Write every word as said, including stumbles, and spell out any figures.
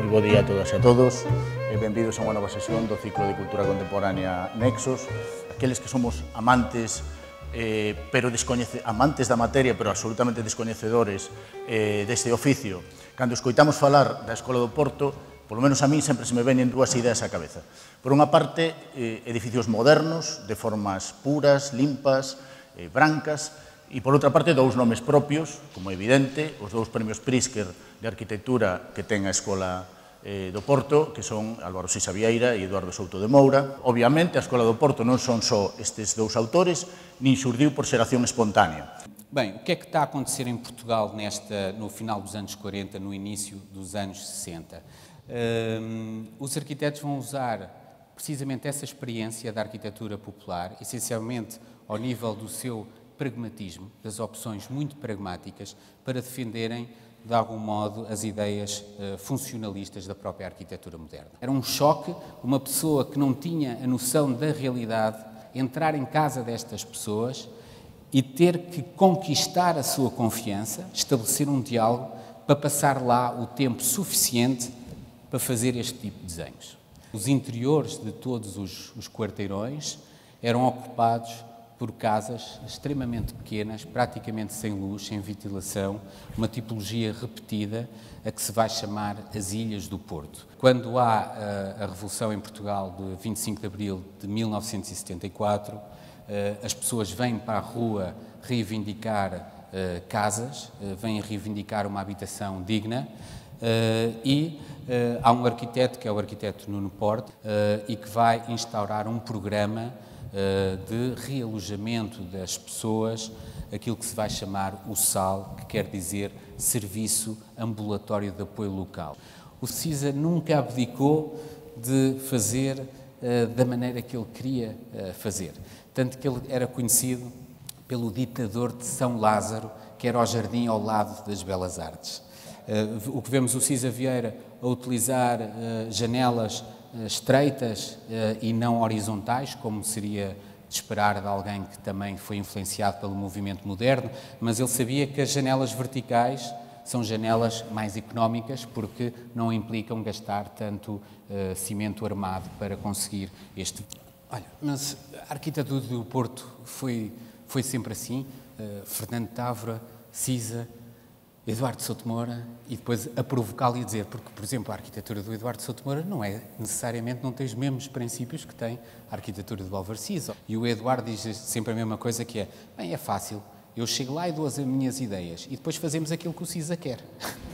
Bo día a todas e a todos e benvidos a unha nova sesión do ciclo de Cultura Contemporánea Nexos. Aqueles que somos amantes, eh, pero descoñece, amantes da materia, pero absolutamente descoñecedores eh, deste oficio, cando escoitamos falar da Escola do Porto, polo menos a mí sempre se me veñen dúas ideas á cabeza. Por unha parte, eh, edificios modernos, de formas puras, limpas, eh, brancas, e por outra parte, dous nomes propios, como é evidente, os dous premios Pritzker de arquitectura que ten a Escola eh, do Porto, que son Álvaro Sisa Vieira e Eduardo Souto de Moura. Obviamente, a Escola do Porto non son só estes dous autores, nin xurdiu por xeración espontánea. Bem, o que é que está a acontecer em Portugal nesta, no final dos anos quarenta, no início dos anos sessenta? Um, os arquitetos vão usar precisamente essa experiência da arquitetura popular, essencialmente ao nível do seu pragmatismo, das opções muito pragmáticas, para defenderem, de algum modo, as ideias uh, funcionalistas da própria arquitetura moderna. Era um choque, uma pessoa que não tinha a noção da realidade, entrar em casa destas pessoas e ter que conquistar a sua confiança, estabelecer um diálogo para passar lá o tempo suficiente para fazer este tipo de desenhos. Os interiores de todos os, os quarteirões eram ocupados por casas extremamente pequenas, praticamente sem luz, sem ventilação, uma tipologia repetida, a que se vai chamar as Ilhas do Porto. Quando há a, a Revolução em Portugal de vinte e cinco de abril de mil novecentos e setenta e quatro, as pessoas vêm para a rua reivindicar casas, vêm reivindicar uma habitação digna, e há um arquiteto, que é o arquiteto Nuno Porte, e que vai instaurar um programa de realojamento das pessoas, aquilo que se vai chamar o S A L, que quer dizer Serviço Ambulatório de Apoio Local. O Sisa nunca abdicou de fazer uh, da maneira que ele queria uh, fazer, tanto que ele era conhecido pelo ditador de São Lázaro, que era o jardim ao lado das Belas Artes. Uh, o que vemos o Sisa Vieira a utilizar uh, janelas estreitas uh, e não horizontais, como seria de esperar de alguém que também foi influenciado pelo movimento moderno, mas ele sabia que as janelas verticais são janelas mais económicas porque não implicam gastar tanto uh, cimento armado para conseguir este... Olha, mas a arquitetura do Porto foi, foi sempre assim, uh, Fernando Távora, Sisa, Eduardo Souto Moura, e depois a provocá-lo e a dizer, porque, por exemplo, a arquitetura do Eduardo Souto Moura não é necessariamente, não tem os mesmos princípios que tem a arquitetura do Álvaro Siza. E o Eduardo diz sempre a mesma coisa, que é, bem, é fácil, eu chego lá e dou as minhas ideias, e depois fazemos aquilo que o Siza quer.